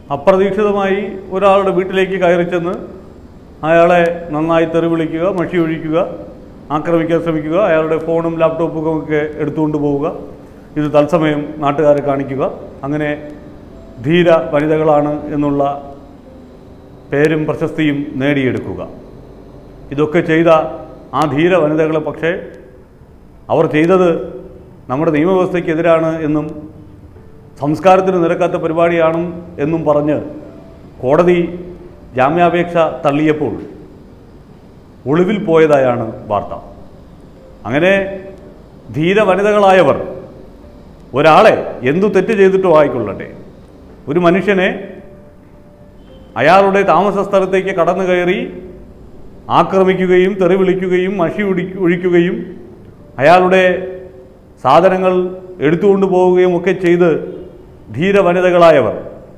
അപ്രതീക്ഷിതമായി ഒരാളുടെ വീട്ടിലേക്ക് കയറി ചെന്ന് അയാളെ നന്നായി തെറി വിളിക്കുക, മഷി ഒഴിക്കുക, ആക്രമിക്കാൻ ശ്രമിക്കുക, അയാളുടെ ഫോണും ലാപ്ടോപ്പും ഒക്കെ എടുത്തുകൊണ്ട് പോവുക, ഇത് തത്സമയം നാട്ടുകാരെ കാണിക്കുക, അങ്ങനെ ധീര വനിതകളാണ് എന്നുള്ള പേരും പ്രശസ്തിയും നേടിയെടുക്കുക. ഇതൊക്കെ ചെയ്ത ആ ധീര വനിതകളെ പക്ഷേ അവർ ചെയ്തത് നമ്മുടെ നിയമവ്യവസ്ഥയ്ക്കെതിരാണ് എന്നും സംസ്കാരത്തിന് നിരക്കാത്ത പരിപാടിയാണ് എന്നും പറഞ്ഞ് കോടതി ജാമ്യാപേക്ഷ തള്ളിയപ്പോൾ ഒളിവിൽ പോയതായാണ് വാർത്ത. അങ്ങനെ ധീര വനിതകളായവർ ഒരാളെ എന്തു തെറ്റ് ചെയ്തിട്ടോ ആയിക്കൊള്ളട്ടെ, ഒരു മനുഷ്യനെ അയാളുടെ താമസ സ്ഥലത്തേക്ക് കടന്നു കയറി ആക്രമിക്കുകയും തെറി വിളിക്കുകയും മഷി ഒഴിക്കുകയും അയാളുടെ സാധനങ്ങൾ എടുത്തുകൊണ്ടു പോവുകയും ഒക്കെ ചെയ്ത് ധീര വനിതകളായവർ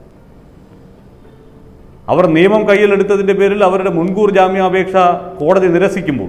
അവർ നിയമം കയ്യിലെടുത്തതിൻ്റെ പേരിൽ അവരുടെ മുൻകൂർ ജാമ്യാപേക്ഷ കോടതി നിരസിക്കുമ്പോൾ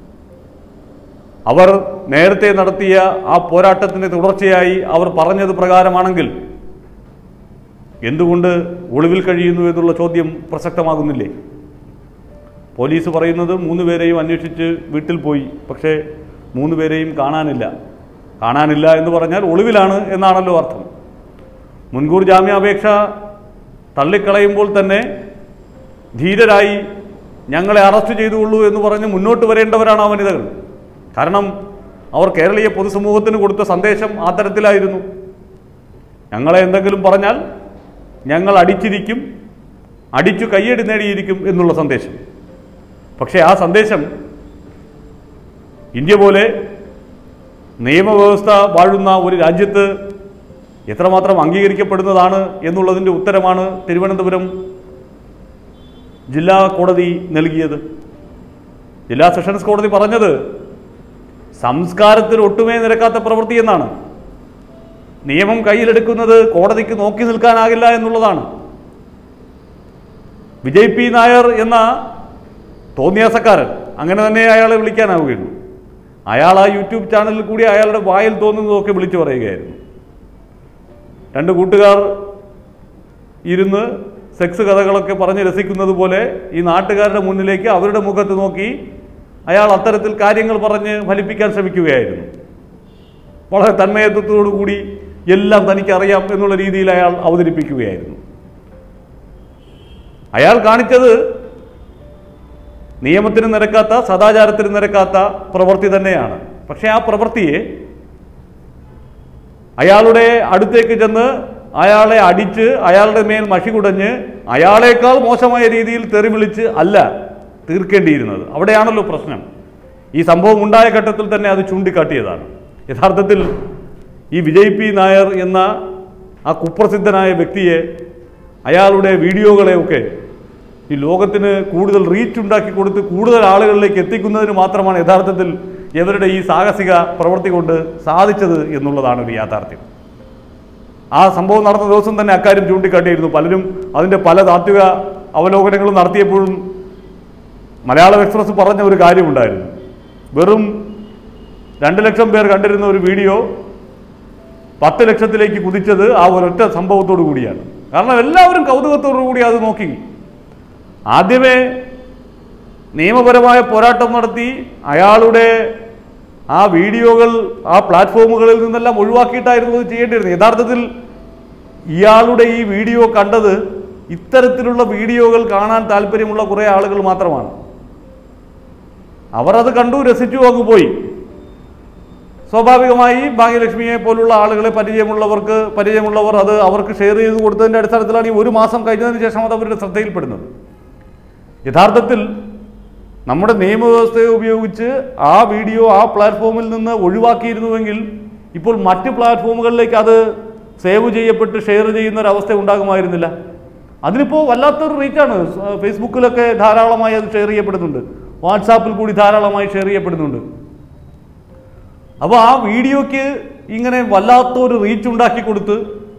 അവർ നേരത്തെ നടത്തിയ ആ പോരാട്ടത്തിൻ്റെ തുടർച്ചയായി അവർ പറഞ്ഞത് പ്രകാരമാണെങ്കിൽ എന്തുകൊണ്ട് ഒളിവിൽ കഴിയുന്നു എന്നുള്ള ചോദ്യം പ്രസക്തമാകുന്നില്ലേ? പോലീസ് പറയുന്നത് 3 പേരെയും അന്വേഷിച്ച് വീട്ടിൽ പോയി, പക്ഷേ 3 പേരെയും കാണാനില്ല എന്ന് പറഞ്ഞാൽ ഒളിവിലാണ് എന്നാണല്ലോ അർത്ഥം. മുൻകൂർ ജാമ്യാപേക്ഷ തള്ളിക്കളയുമ്പോൾ തന്നെ ധീരരായി ഞങ്ങളെ അറസ്റ്റ് ചെയ്തുകൊള്ളൂ എന്ന് പറഞ്ഞ് മുന്നോട്ട് വരേണ്ടവരാണ് ആ വനിതകൾ. കാരണം അവർ കേരളീയ പൊതുസമൂഹത്തിന് കൊടുത്ത സന്ദേശം ആ തരത്തിലായിരുന്നു. ഞങ്ങളെ എന്തെങ്കിലും പറഞ്ഞാൽ ഞങ്ങൾ അടിച്ചിരിക്കും, അടിച്ചു കയ്യടി നേടിയിരിക്കും എന്നുള്ള സന്ദേശം. പക്ഷേ ആ സന്ദേശം ഇന്ത്യ പോലെ നിയമവ്യവസ്ഥ വാഴുന്ന ഒരു രാജ്യത്ത് എത്രമാത്രം അംഗീകരിക്കപ്പെടുന്നതാണ് എന്നുള്ളതിൻ്റെ ഉത്തരമാണ് തിരുവനന്തപുരം ജില്ലാ കോടതി നൽകിയത്. ജില്ലാ സെഷൻസ് കോടതി പറഞ്ഞത് സംസ്കാരത്തിൽ ഒട്ടുമേ നിരക്കാത്ത പ്രവൃത്തി എന്നാണ്. നിയമം കയ്യിലെടുക്കുന്നത് കോടതിക്ക് നോക്കി നിൽക്കാനാകില്ല എന്നുള്ളതാണ്. വിജയ് പി നായർ എന്ന തോന്നിയാസക്കാരൻ, അങ്ങനെ തന്നെ അയാളെ വിളിക്കാനാവുകയുള്ളൂ, അയാൾ ആ യൂട്യൂബ് ചാനലിൽ കൂടി അയാളുടെ വായിൽ തോന്നുന്നതൊക്കെ വിളിച്ചു പറയുകയായിരുന്നു. 2 കൂട്ടുകാർ ഇരുന്ന് സെക്സ് കഥകളൊക്കെ പറഞ്ഞ് രസിക്കുന്നത് പോലെ ഈ നാട്ടുകാരുടെ മുന്നിലേക്ക് അവരുടെ മുഖത്ത് നോക്കി അയാൾ അത്തരത്തിൽ കാര്യങ്ങൾ പറഞ്ഞ് ഫലിപ്പിക്കാൻ ശ്രമിക്കുകയായിരുന്നു. വളരെ തന്മയത്വത്തോടു കൂടി എല്ലാം തനിക്കറിയാം എന്നുള്ള രീതിയിൽ അയാൾ അവതരിപ്പിക്കുകയായിരുന്നു. അയാൾ കാണിച്ചത് നിയമത്തിന് നിരക്കാത്ത, സദാചാരത്തിന് നിരക്കാത്ത പ്രവൃത്തി തന്നെയാണ്. പക്ഷേ ആ പ്രവൃത്തിയെ അയാളുടെ അടുത്തേക്ക് ചെന്ന് അയാളെ അടിച്ച് അയാളുടെ മേൽ മഷി കുടഞ്ഞ് അയാളേക്കാൾ മോശമായ രീതിയിൽ തെറി വിളിച്ച് അല്ല തീർക്കേണ്ടിയിരുന്നത്. അവിടെയാണല്ലോ പ്രശ്നം. ഈ സംഭവം ഉണ്ടായ ഘട്ടത്തിൽ തന്നെ അത് ചൂണ്ടിക്കാട്ടിയതാണ്. യഥാർത്ഥത്തിൽ ഈ വിജയ് പി നായർ എന്ന ആ കുപ്രസിദ്ധനായ വ്യക്തിയെ, അയാളുടെ വീഡിയോകളെയൊക്കെ ഈ ലോകത്തിന് കൂടുതൽ റീച്ച് ഉണ്ടാക്കി കൊടുത്ത് കൂടുതൽ ആളുകളിലേക്ക് എത്തിക്കുന്നതിന് മാത്രമാണ് യഥാർത്ഥത്തിൽ ഇവരുടെ ഈ സാഹസിക പ്രവൃത്തി കൊണ്ട് സാധിച്ചത് എന്നുള്ളതാണ് ഒരു യാഥാർത്ഥ്യം. ആ സംഭവം നടന്ന ദിവസം തന്നെ അക്കാര്യം ചൂണ്ടിക്കാട്ടിയിരുന്നു. പലരും അതിൻ്റെ പല താത്വിക അവലോകനങ്ങളും നടത്തിയപ്പോഴും മലയാളം എക്സ്പ്രസ് പറഞ്ഞ ഒരു കാര്യമുണ്ടായിരുന്നു. വെറും 2 ലക്ഷം പേർ കണ്ടിരുന്ന ഒരു വീഡിയോ 10 ലക്ഷത്തിലേക്ക് കുതിച്ചത് ആ ഒരൊറ്റ സംഭവത്തോടു കൂടിയാണ്. കാരണം എല്ലാവരും കൗതുകത്തോടു കൂടി അത് നോക്കി. ആദ്യമേ നിയമപരമായ പോരാട്ടം നടത്തി അയാളുടെ ആ വീഡിയോകൾ ആ പ്ലാറ്റ്ഫോമുകളിൽ നിന്നെല്ലാം ഒഴിവാക്കിയിട്ടായിരുന്നു അത് ചെയ്യേണ്ടിയിരുന്നത്. യഥാർത്ഥത്തിൽ ഇയാളുടെ ഈ വീഡിയോ കണ്ടത് ഇത്തരത്തിലുള്ള വീഡിയോകൾ കാണാൻ താല്പര്യമുള്ള കുറേ ആളുകൾ മാത്രമാണ്. അവർ അത് കണ്ടു, രസിച്ചു, അങ്ങ് പോയി. സ്വാഭാവികമായി ഭാഗ്യലക്ഷ്മിയെ പോലുള്ള ആളുകളെ പരിചയമുള്ളവർ അത് അവർക്ക് ഷെയർ ചെയ്ത് കൊടുത്തതിൻ്റെ അടിസ്ഥാനത്തിലാണ് ഈ 1 മാസം കഴിഞ്ഞതിന് ശേഷം അത് അവരുടെ ശ്രദ്ധയിൽപ്പെടുന്നത്. യഥാർത്ഥത്തിൽ നമ്മുടെ നിയമവ്യവസ്ഥയെ ഉപയോഗിച്ച് ആ വീഡിയോ ആ പ്ലാറ്റ്ഫോമിൽ നിന്ന് ഒഴിവാക്കിയിരുന്നുവെങ്കിൽ ഇപ്പോൾ മറ്റ് പ്ലാറ്റ്ഫോമുകളിലേക്ക് അത് സേവ് ചെയ്യപ്പെട്ട് ഷെയർ ചെയ്യുന്ന ഒരു അവസ്ഥ ഉണ്ടാകുമായിരുന്നില്ല. അതിനിപ്പോൾ വല്ലാത്തൊരു റീച്ചാണ്. ഫേസ്ബുക്കിലൊക്കെ ധാരാളമായി അത് ഷെയർ ചെയ്യപ്പെടുന്നുണ്ട്, വാട്സാപ്പിൽ കൂടി ധാരാളമായി ഷെയർ ചെയ്യപ്പെടുന്നുണ്ട്. അപ്പോൾ ആ വീഡിയോയ്ക്ക് ഇങ്ങനെ വല്ലാത്തൊരു റീച്ച് ഉണ്ടാക്കി കൊടുത്ത്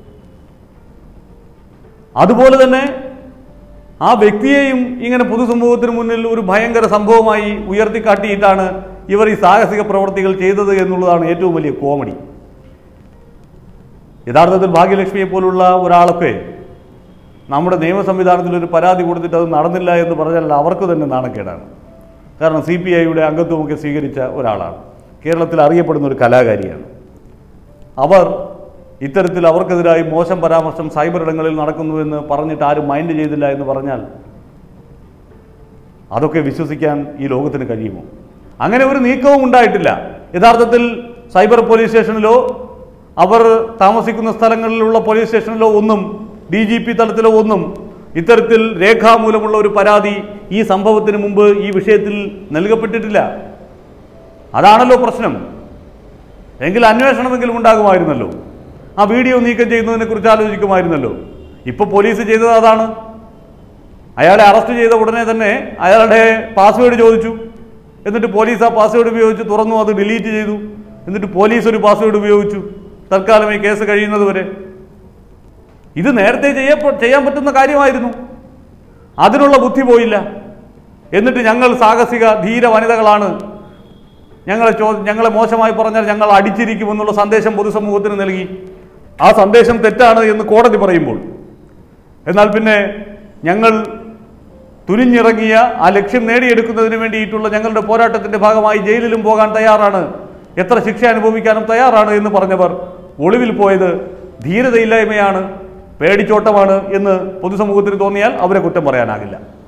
അതുപോലെ തന്നെ ആ വ്യക്തിയെയും ഇങ്ങനെ പൊതുസമൂഹത്തിന് മുന്നിൽ ഒരു ഭയങ്കര സംഭവമായി ഉയർത്തിക്കാട്ടിയിട്ടാണ് ഇവർ ഈ സാഹസിക പ്രവർത്തികൾ ചെയ്തത് എന്നുള്ളതാണ് ഏറ്റവും വലിയ കോമഡി. യഥാർത്ഥത്തിൽ ഭാഗ്യലക്ഷ്മിയെ പോലുള്ള ഒരാളൊക്കെ നമ്മുടെ നിയമ സംവിധാനത്തിൽ ഒരു പരാതി കൊടുത്തിട്ട് അത് നടന്നില്ല എന്ന് പറഞ്ഞാൽ അവർക്ക് തന്നെ നാണക്കേടാണ്. കാരണം CPIയുടെ അംഗത്വമൊക്കെ സ്വീകരിച്ച ഒരാളാണ്, കേരളത്തിൽ അറിയപ്പെടുന്ന ഒരു കലാകാരിയാണ്. അവർ ഇത്തരത്തിൽ അവർക്കെതിരായി മോശം പരാമർശം സൈബർ ഇടങ്ങളിൽ നടക്കുന്നുവെന്ന് പറഞ്ഞിട്ട് ആരും മൈൻഡ് ചെയ്തില്ല എന്ന് പറഞ്ഞാൽ അതൊക്കെ വിശ്വസിക്കാൻ ഈ ലോകത്തിന് കഴിയുമോ? അങ്ങനെ ഒരു നീക്കവും ഉണ്ടായിട്ടില്ല. യഥാർത്ഥത്തിൽ സൈബർ പോലീസ് സ്റ്റേഷനിലോ അവർ താമസിക്കുന്ന സ്ഥലങ്ങളിലുള്ള പോലീസ് സ്റ്റേഷനിലോ ഒന്നും DGP തലത്തിലോ ഒന്നും ഇത്തരത്തിൽ രേഖാമൂലമുള്ള ഒരു പരാതി ഈ സംഭവത്തിന് മുമ്പ് ഈ വിഷയത്തിൽ നൽകപ്പെട്ടിട്ടില്ല. അതാണല്ലോ പ്രശ്നം. എങ്കിൽ അന്വേഷണമെങ്കിലും ഉണ്ടാകുമായിരുന്നല്ലോ, ആ വീഡിയോ നീക്കം ചെയ്യുന്നതിനെ കുറിച്ച് ആലോചിക്കുമായിരുന്നല്ലോ. ഇപ്പോൾ പോലീസ് ചെയ്തത് അതാണ്. അയാളെ അറസ്റ്റ് ചെയ്ത ഉടനെ തന്നെ അയാളുടെ പാസ്വേഡ് ചോദിച്ചു. എന്നിട്ട് പോലീസ് ആ പാസ്വേഡ് ഉപയോഗിച്ച് തുറന്നു, അത് ഡിലീറ്റ് ചെയ്തു. എന്നിട്ട് പോലീസ് ഒരു പാസ്വേഡ് ഉപയോഗിച്ചു തൽക്കാലം ഈ കേസ് കഴിയുന്നത് വരെ. ഇത് നേരത്തെ ചെയ്യാൻ പറ്റുന്ന കാര്യമായിരുന്നു. അതിനുള്ള ബുദ്ധി പോയില്ല. എന്നിട്ട് ഞങ്ങൾ സാഹസിക ധീര വനിതകളാണ്, ഞങ്ങളെ മോശമായി പറഞ്ഞാൽ ഞങ്ങൾ അടിച്ചിരിക്കുമെന്നുള്ള സന്ദേശം പൊതുസമൂഹത്തിന് നൽകി. ആ സന്ദേശം തെറ്റാണ് എന്ന് കോടതി പറയുമ്പോൾ, എന്നാൽ പിന്നെ ഞങ്ങൾ തുനിഞ്ഞിറങ്ങിയ ആ ലക്ഷ്യം നേടിയെടുക്കുന്നതിന് വേണ്ടിയിട്ടുള്ള ഞങ്ങളുടെ പോരാട്ടത്തിൻ്റെ ഭാഗമായി ജയിലിലും പോകാൻ തയ്യാറാണ്, എത്ര ശിക്ഷ അനുഭവിക്കാനും തയ്യാറാണ് എന്ന് പറഞ്ഞവർ ഒളിവിൽ പോയത് ധീരതയില്ലായ്മയാണ്, പേടിച്ചോട്ടമാണ് എന്ന് പൊതുസമൂഹത്തിന് തോന്നിയാൽ അവരെ കുറ്റം പറയാനാകില്ല.